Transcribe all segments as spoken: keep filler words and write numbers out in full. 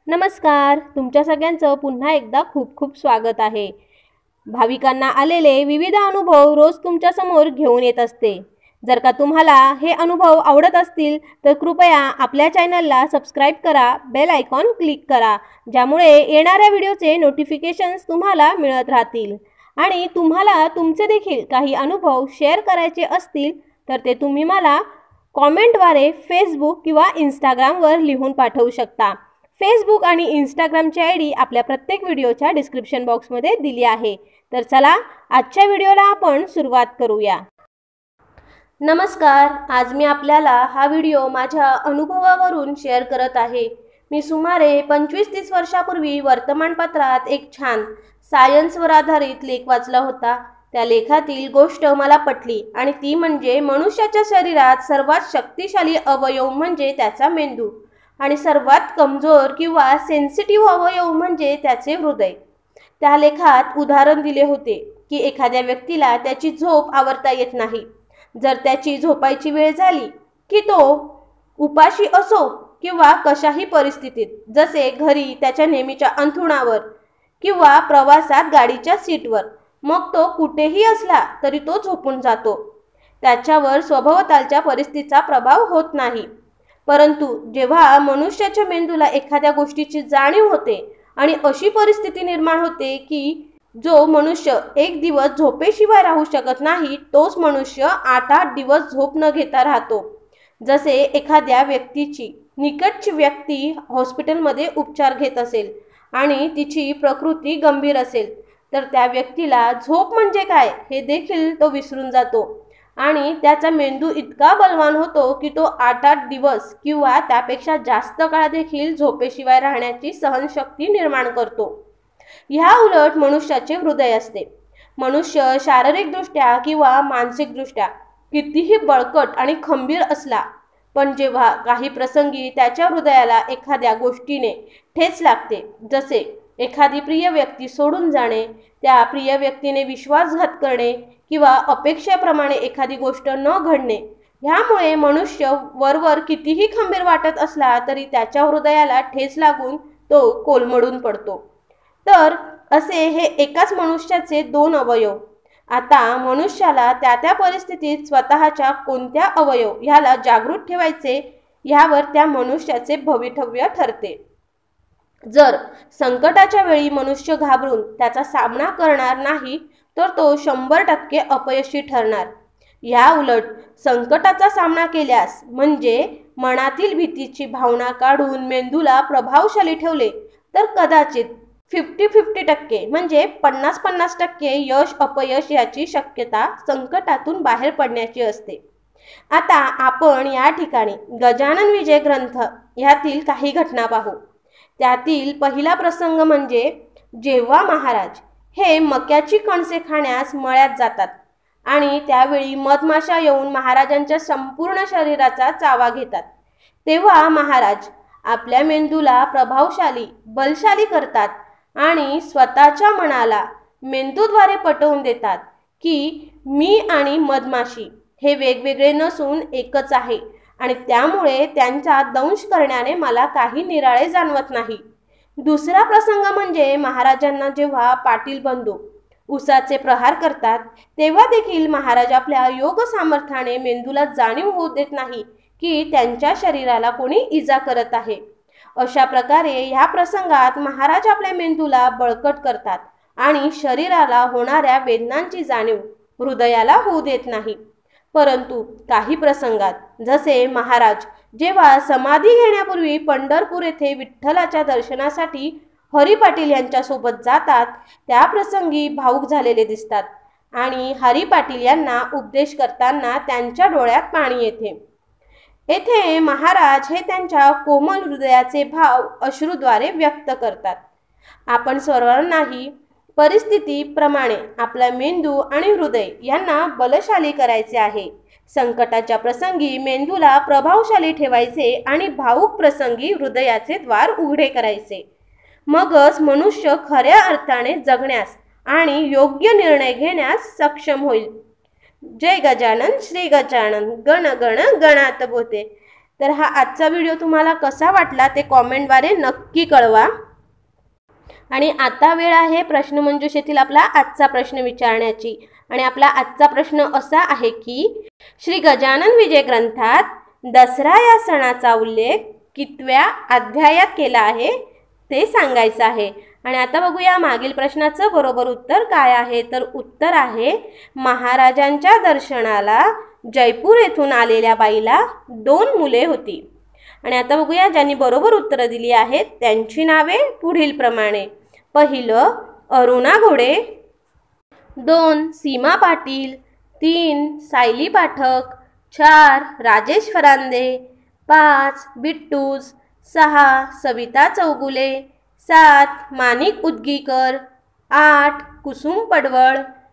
नमस्कार, तुमच्या सगळ्यांचं पुन्हा एकदा खूप खूप स्वागत आहे। भाविकांना आलेले विविध अनुभव रोज तुमच्या समोर घेऊन येत असते। जर का तुम्हाला हे अनुभव आवडत असतील तर कृपया आपल्या चॅनलला सबस्क्राइब करा, बेल आयकॉन क्लिक करा, ज्यामुळे येणाऱ्या व्हिडिओचे नोटिफिकेशन्स तुम्हाला मिळत राहतील। आणि तुम्हाला तुमचे देखील काही अनुभव शेअर करायचे असतील तर ते तुम्ही मला कमेंटद्वारे फेसबुक किंवा इंस्टाग्रामवर लिहून पाठवू शकता। फेसबुक आणि इंस्टाग्रामची आय डी आपल्या प्रत्येक व्हिडिओच्या डिस्क्रिप्शन बॉक्समध्ये दिली आहे। तर चला आजच्या व्हिडिओला आपण सुरुवात करूया। नमस्कार, आज मी आपल्याला हा व्हिडिओ माझ्या अनुभवावरून शेअर करत आहे। मी सुमारे पंचवीस तीस वर्षापूर्वी वर्तमानपत्रात एक छान सायन्सवर आधारित लेख वाचला होता। त्या लेखातील गोष्ट मला पटली आणि ती म्हणजे मनुष्याच्या शरीरात सर्वात शक्तिशाली अवयव म्हणजे त्याचा मेंदू आणि सर्वात कमजोर किंवा सेन्सिटिव्ह अवयव म्हणजे त्याचे हृदय। त्या लेखात उदाहरण दिले होते की एखाद्या व्यक्तीला त्याची झोप आवरता येत नाही। जर त्याची झोपायची वेळ झाली की तो उपाशी असो किंवा कशाही परिस्थितीत, जसे घरी त्याच्या नेहमीच्या अंथरुणावर किंवा प्रवासात गाडीच्या सीटवर, मग तो कुठेही असला तरी तो झोपून जातो। त्याच्यावर स्वभावतालच्या परिस्थितीचा प्रभाव होत नाही। परंतु जेव्हा मनुष्याच्या मेंदूला एखाद्या गोष्टीची जाणीव होते आणि अशी परिस्थिती निर्माण होते की जो मनुष्य एक दिवस झोपेशिवाय राहू शकत नाही, तोच मनुष्य आठ आठ दिवस झोप न घेता राहतो। जसे एखाद्या व्यक्तीची निकटची व्यक्ती हॉस्पिटलमध्ये उपचार घेत असेल आणि तिची प्रकृती गंभीर असेल तर त्या व्यक्तीला झोप म्हणजे काय हे देखील तो विसरून जातो आणि त्याचा मेंदू इतका बलवान होतो की तो आठ आठ दिवस किंवा त्यापेक्षा जास्त काळ देखील झोपेशिवाय राहण्याची सहनशक्ती निर्माण करतो। ह्या उलट मनुष्याचे हृदय असते। मनुष्य शारीरिकदृष्ट्या किंवा मानसिकदृष्ट्या कितीही बळकट आणि खंबीर असला, पण जेव्हा काही प्रसंगी त्याच्या हृदयाला एखाद्या गोष्टीने ठेच लागते, जसे एखादी प्रिय व्यक्ती सोडून जाणे, त्या प्रिय व्यक्तीने विश्वासघात करणे किंवा अपेक्षेप्रमाणे एखादी गोष्ट न घडणे, ह्यामुळे मनुष्य वरवर कितीही खंबीर वाटत असला तरी त्याच्या हृदयाला ठेच लागून तो कोलमडून पडतो। तर असे हे एकाच मनुष्याचे दोन अवयव। आता मनुष्याला त्या त्या परिस्थितीत स्वतःच्या कोणत्या अवयव ह्याला जागृत ठेवायचे ह्यावर त्या मनुष्याचे भवितव्य ठरते। जर संकटाच्या वेळी मनुष्य घाबरून त्याचा सामना करणार नाही तर तो शंभर टक्के अपयशी ठरणार। या उलट संकटाचा सामना केल्यास म्हणजे मनातील भीतीची भावना काढून मेंदूला प्रभावशाली ठेवले तर कदाचित फिफ्टी फिफ्टी टक्के म्हणजे पन्नास पन्नास टक्के यश अपयश याची शक्यता संकटातून बाहेर पडण्याची असते। आता आपण या ठिकाणी गजानन विजय ग्रंथ ह्यातील काही घटना पाहू। त्यातील पहिला प्रसंग म्हणजे जेव्हा महाराज हे मक्याची कणसे खाण्यास मळ्यात जातात आणि त्यावेळी मधमाशा येऊन महाराजांच्या संपूर्ण शरीराचा चावा घेतात, तेव्हा महाराज आपल्या मेंदूला प्रभावशाली बलशाली करतात आणि स्वतःच्या मनाला मेंदूद्वारे पटवून देतात की मी आणि मधमाशी हे वेगवेगळे नसून एकच आहे आणि त्यामुळे त्यांचा दंश करण्याने मला काही निराळे जाणवत नाही। दुसरा प्रसंग म्हणजे महाराजांना जेव्हा पाटील बंधू उसाचे प्रहार करतात तेव्हा देखील महाराज आपल्या योग सामर्थ्याने मेंदूला जाणीव होऊ देत नाही की त्यांच्या शरीराला कोणी इजा करत आहे। अशा प्रकारे ह्या प्रसंगात महाराज आपल्या मेंदूला बळकट करतात आणि शरीराला होणाऱ्या वेदनांची जाणीव हृदयाला होऊ देत नाही। परंतु काही प्रसंगात, जसे महाराज जेव्हा समाधी घेण्यापूर्वी पंढरपूर येथे विठ्ठलाच्या दर्शनासाठी हरी पाटील यांच्या सोबत जातात, त्या प्रसंगी भावुक झालेले दिसतात आणि हरी पाटील यांना उपदेश करताना त्यांच्या डोळ्यात पाणी येते। येथे महाराज हे त्यांच्या कोमल हृदयाचे भाव अश्रूद्वारे व्यक्त करतात। आपण सर्वांनाही परिस्थितीप्रमाणे आपला मेंदू आणि हृदय यांना बलशाली करायचे आहे। संकटाच्या प्रसंगी मेंदूला प्रभावशाली ठेवायचे आणि भावुक प्रसंगी हृदयाचे द्वार उघडे करायचे, मगच मनुष्य खऱ्या अर्थाने जगण्यास आणि योग्य निर्णय घेण्यास सक्षम होईल। जय गजानन श्री गजानन गण गण गणात बोते। तर हा आजचा व्हिडिओ तुम्हाला कसा वाटला ते कॉमेंटद्वारे नक्की कळवा। आणि आता वेळ आहे प्रश्नमंजुषेतील आपला आजचा प्रश्न विचारण्याची। आणि आपला आजचा प्रश्न असा आहे की श्री गजानन विजय ग्रंथात दसरा या सणाचा उल्लेख कितव्या अध्यायात केला आहे ते सांगायचं आहे। आणि आता बघूया मागील प्रश्नाचं बरोबर उत्तर काय आहे। तर उत्तर आहे महाराजांच्या दर्शनाला जयपूर येथून आलेल्या बाईला दोन मुले होती। आणि आता बघूया ज्यांनी बरोबर उत्तर दिली आहेत त्यांची नावे पुढील प्रमाणे। पहिलं अरुणा घोडे, दोन सीमा पाटील, तीन सायली पाठक, चार राजेश फरांदे, पाच बिट्टूज, सहा सविता चौगुले, सात माणिक उदगीकर, आठ कुसुम पडवळ,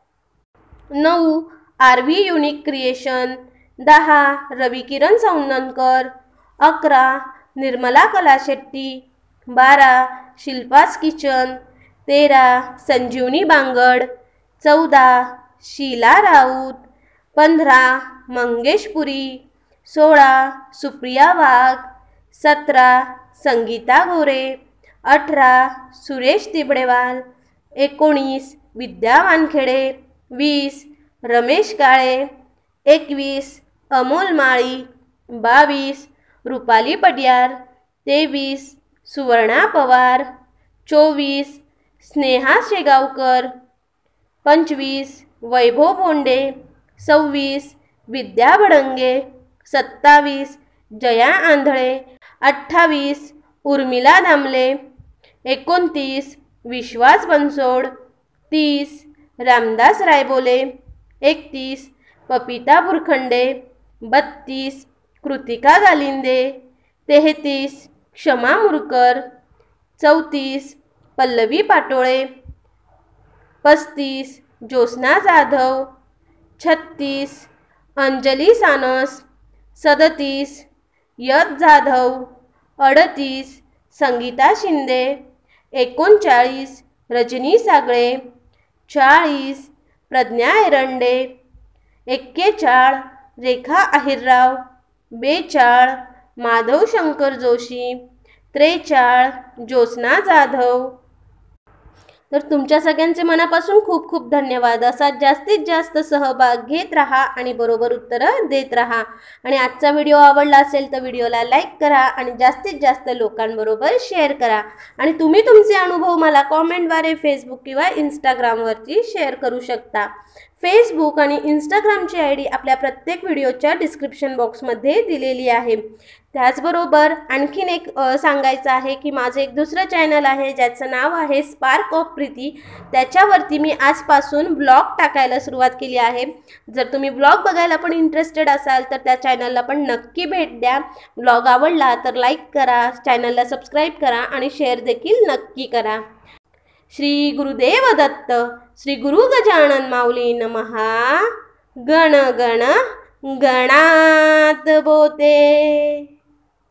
नऊ आरवी युनिक क्रिएशन, दहा रविकिरण सौंदनकर, अकरा निर्मला कलाशेट्टी, बारा शिल्पास किचन, तेरा संजीवनी बांगड, चौदा शीला राऊत, पंधरा मंगेश पुरी, सोळा सुप्रिया वाघ, सतरा संगीता गोरे, अठरा सुरेश तिबडेवाल, एकोणीस विद्या वानखेडे, वीस रमेश काळे, एकवीस अमोल माळी, बावीस रुपाली पडियार, तेवीस सुवर्णा पवार, चोवीस स्नेहा शेगावकर, पंचवीस वैभव बोंडे, सव्वीस विद्या भडंगे, सत्तावीस जया आंधळे, अठ्ठावीस उर्मिला दामले, एकोणतीस विश्वास बनसोड, तीस रामदास रायबोले, एकतीस पपिता बुरखंडे, बत्तीस कृतिका गालिंदे, तेहतीस क्षमा मुरकर, चौतीस पल्लवी पाटोळे, पस्तीस ज्योत्स्ना जाधव, छत्तीस अंजली सानस, सदतीस यद जाधव, अडतीस संगीता शिंदे, एकोणचाळीस रजनी सागळे, चाळीस प्रज्ञा एरंडे, एक्केचाळ रेखा अहिरराव, बेचाळ माधव शंकर जोशी, त्रेचाळ ज्योत्स्ना जाधव। तर तुमच्या सगळ्यांचे मनापासून खूप खूप धन्यवाद। असा जास्तीत जास्त सहभाग घेत राहा आणि बरोबर उत्तरं देत राहा। आणि आजचा व्हिडिओ आवडला असेल तर व्हिडिओला लाईक करा आणि जास्तीत जास्त लोकांबरोबर शेअर करा। आणि तुम्ही तुमचे अनुभव मला कॉमेंटद्वारे फेसबुक किंवा इंस्टाग्रामवरती शेअर करू शकता। फेसबुक आणि इंस्टाग्रामची आय डी आपल्या प्रत्येक व्हिडिओच्या डिस्क्रिप्शन बॉक्समध्ये दिलेली आहे। त्याचबरोबर आणखीन एक सांगायचं आहे की माझं एक दुसरं चॅनल आहे ज्याचं नाव आहे स्पार्क ऑफ प्रीती। त्याच्यावरती मी आजपासून ब्लॉग टाकायला सुरुवात केली आहे। जर तुम्ही ब्लॉग बघायला पण इंटरेस्टेड असाल तर त्या चॅनलला पण नक्की भेट द्या। ब्लॉग आवडला तर लाईक करा, चॅनलला सबस्क्राईब करा आणि शेअर देखील नक्की करा। श्री गुरुदेव दत्त, श्री गुरु गजानन माऊली नमहा। गण गण गणात बोते।